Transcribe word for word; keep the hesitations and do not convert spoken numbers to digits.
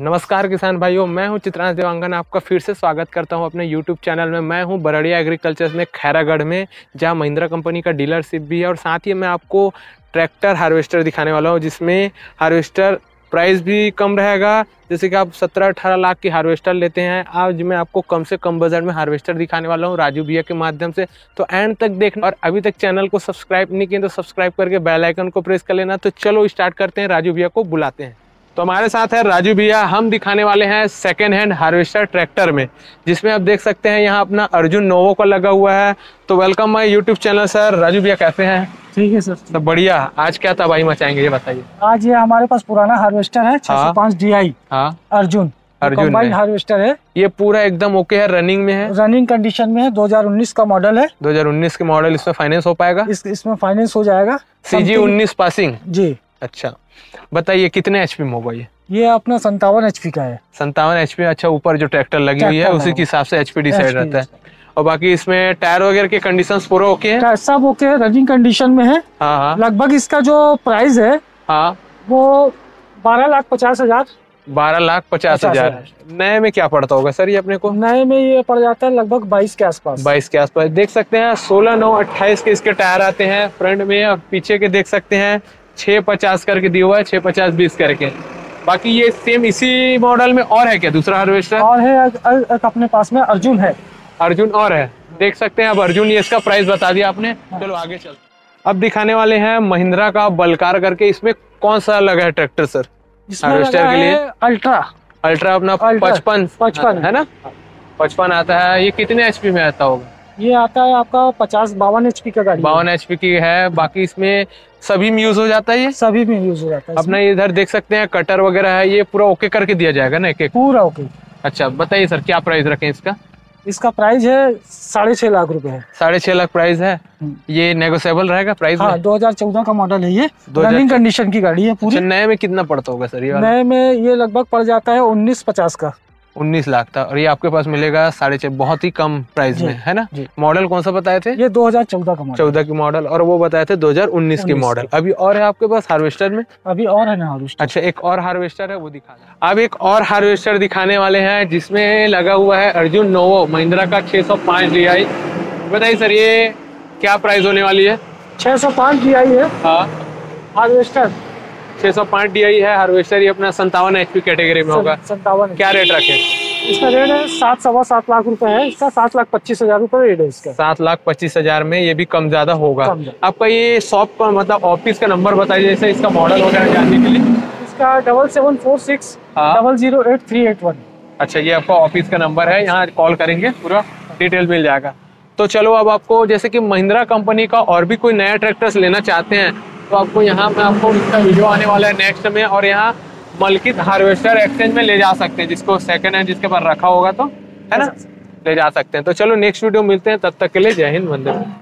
नमस्कार किसान भाइयों, मैं हूं चित्रांश देवांगन। आपका फिर से स्वागत करता हूं अपने यूट्यूब चैनल में। मैं हूं बरड़िया एग्रीकल्चर में खैरागढ़ में, जहां महिंद्रा कंपनी का डीलरशिप भी है। और साथ ही मैं आपको ट्रैक्टर हार्वेस्टर दिखाने वाला हूं, जिसमें हार्वेस्टर प्राइस भी कम रहेगा। जैसे कि आप सत्रह अठारह लाख की हार्वेस्टर लेते हैं, आज मैं आपको कम से कम बजट में हार्वेस्टर दिखाने वाला हूं राजू भैया के माध्यम से। तो एंड तक देखना, और अभी तक चैनल को सब्सक्राइब नहीं किए तो सब्सक्राइब करके बेल आइकन को प्रेस कर लेना। तो चलो स्टार्ट करते हैं, राजू भैया को बुलाते हैं। तो हमारे साथ है राजू भैया। हम दिखाने वाले हैं सेकेंड हैंड हार्वेस्टर ट्रैक्टर में, जिसमें आप देख सकते हैं यहाँ अपना अर्जुन नोवो का लगा हुआ है। तो welcome my YouTube channel sir. Raju भैया कैसे हैं? ठीक है सर। तो बढ़िया। आज क्या तबाही मचाएंगे ये बताइए। आज ये हमारे पास पुराना हार्वेस्टर है छह सौ पाँच डी आई। हाँ, अर्जुन अर्जुन कंबाइंड हार्वेस्टर है। ये पूरा एकदम ओके है, रनिंग में है, रनिंग कंडीशन में है। दो हज़ार उन्नीस का मॉडल है। दो हज़ार उन्नीस के मॉडल। इसमें फाइनेंस हो पाएगा? इस, इसमें फाइनेंस हो जाएगा। सीजी उन्नीस पासिंग जी। अच्छा, बताइए कितने एचपी में होगा ये? ये अपना संतावन एचपी का है। संतावन एचपी। अच्छा, ऊपर जो ट्रैक्टर लगी हुई है उसी के हिसाब से एचपी डिसाइड रहता है। और बाकी इसमें टायर वगैरह के कंडीशंस पूरा ओके है? सब ओके है, रनिंग कंडीशन में है। हाँ हाँ। लगभग इसका जो प्राइस है हाँ वो बारह लाख पचास हजार बारह लाख पचास हजार नए में क्या पड़ता होगा सर ये अपने को? नए में ये पड़ जाता है लगभग बाईस के आसपास। बाईस के आसपास। देख सकते हैं सोलह नौ अट्ठाईस के इसके टायर आते हैं फ्रंट में, और पीछे के देख सकते हैं छह पचास करके दिया हुआ है, छह पचास बीस करके। बाकी ये सेम इसी मॉडल में और है क्या दूसरा हार्वेस्टर? और है एक अपने पास में अर्जुन है। अर्जुन और है, देख सकते हैं। अब अर्जुन, ये इसका प्राइस बता दिया आपने। चलो आगे चल। अब दिखाने वाले हैं महिंद्रा का बलकार करके। इसमें कौन सा लगा है ट्रैक्टर सर हार्वेस्टर के लिए? अल्ट्रा। अल्ट्रा अपना पचपन पचपन है ना? पचपन आता है। ये कितने एचपी में आता होगा? ये आता है आपका पचास बावन एचपी का गाड़ी। बावन एचपी की है। बाकी इसमें सभी में यूज हो जाता है? ये सभी में यूज हो जाता है। अपना इधर देख सकते हैं कटर वगैरह है, ये पूरा ओके करके दिया जाएगा ना एक एक? पूरा ओके। अच्छा, बताइए सर क्या प्राइस रखें इसका? इसका प्राइस है साढ़े छह लाख रुपए है। साढ़े छह लाख प्राइस है। ये नेगोशिएबल रहेगा प्राइस? हाँ, दो हज़ार चौदह का मॉडल है ये। रनिंग कंडीशन की गाड़ी है पूरी। अच्छा, नए में कितना पड़ता होगा सर ये? नए में ये लगभग पड़ जाता है उन्नीस पचास का। उन्नीस लाख था, और ये आपके पास मिलेगा साढ़े छह, बहुत ही कम प्राइस में, है ना? मॉडल कौन सा बताए थे? ये दो हज़ार चौदह का मॉडल। चौदह की मॉडल, और वो बताए थे दो हज़ार उन्नीस की मॉडल। अभी और है आपके पास हार्वेस्टर में? अभी और है ना हार्वेस्टर। अच्छा, एक और हार्वेस्टर है, वो दिखा दे। अब एक और हार्वेस्टर दिखाने वाले हैं, जिसमें लगा हुआ है अर्जुन नोवो महिंद्रा का छह सौ पाँच डी आई। बताइए सर ये क्या प्राइस होने वाली है? छह सौ पाँच डी आई है। हाँ, हार्वेस्टर छह सौ पाँच डी आई है हार्वेस्टर। ये अपना संतावन एचपी कैटेगरी में होगा। संतावन। क्या रेट रखे? इसका रेट है सात सवा सात लाख रुपए है। इसका सात लाख पच्चीस हजार रुपए रेट है इसका। सात लाख पच्चीस हजार में ये भी कम ज्यादा होगा। आपका ये शॉप का मतलब ऑफिस का नंबर बताइए, जैसे इसका मॉडल वगैरह जानने के लिए। इसका double seven four six double zero eight three eight one. अच्छा, ये आपका ऑफिस का नंबर है, यहाँ कॉल करेंगे पूरा डिटेल मिल जाएगा। तो चलो, अब आपको जैसे कि महिंद्रा कंपनी का और भी कोई नया ट्रैक्टर्स लेना चाहते हैं तो आपको यहाँ पे आपको इसका वीडियो आने वाला है नेक्स्ट में, और यहाँ मलकित हार्वेस्टर एक्सचेंज में ले जा सकते हैं। जिसको सेकंड हैंड जिसके पास रखा होगा तो, है ना, ले जा सकते हैं। तो चलो नेक्स्ट वीडियो मिलते हैं, तब तक के लिए जय हिंद, वंदे मातरम।